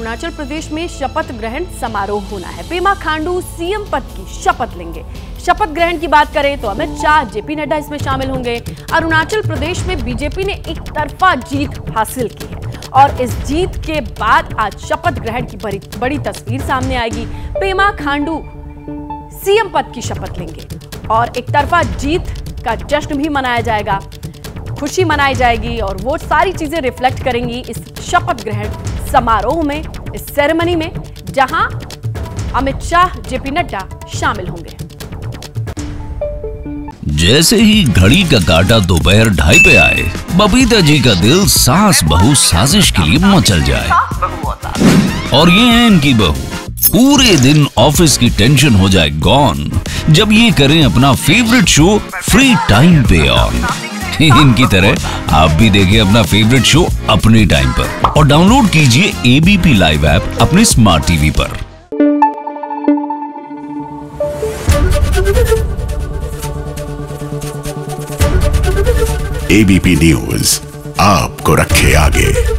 अरुणाचल प्रदेश में शपथ ग्रहण समारोह होना है। पेमा खांडू सीएम पद की शपथ लेंगे। शपथ ग्रहण की बात करें तो अमित शाह, जेपी नड्डा इसमें शामिल होंगे। अरुणाचल प्रदेश में बीजेपी ने एक तरफा जीत हासिल की है और इस जीत के बाद आज शपथ ग्रहण की बड़ी तस्वीर सामने आएगी। पेमा खांडू सीएम पद की शपथ लेंगे और एक तरफा जीत का जश्न भी मनाया जाएगा, खुशी मनाई जाएगी और वो सारी चीजें रिफ्लेक्ट करेंगी इस शपथ ग्रहण समारोह में, इस सेरेमनी में, जहां अमित शाह, जेपी नड्डा शामिल होंगे। जैसे ही घड़ी का काटा दोपहर 2:30 पे आए, बबीता जी का दिल सास बहू साजिश के लिए मचल जाए। और ये है इनकी बहू, पूरे दिन ऑफिस की टेंशन हो जाए गॉन जब ये करें अपना फेवरेट शो फ्री टाइम पे ऑन। इनकी तरह आप भी देखिए अपना फेवरेट शो अपने टाइम पर और डाउनलोड कीजिए एबीपी लाइव ऐप अपने स्मार्ट टीवी पर। एबीपी न्यूज आपको रखे आगे।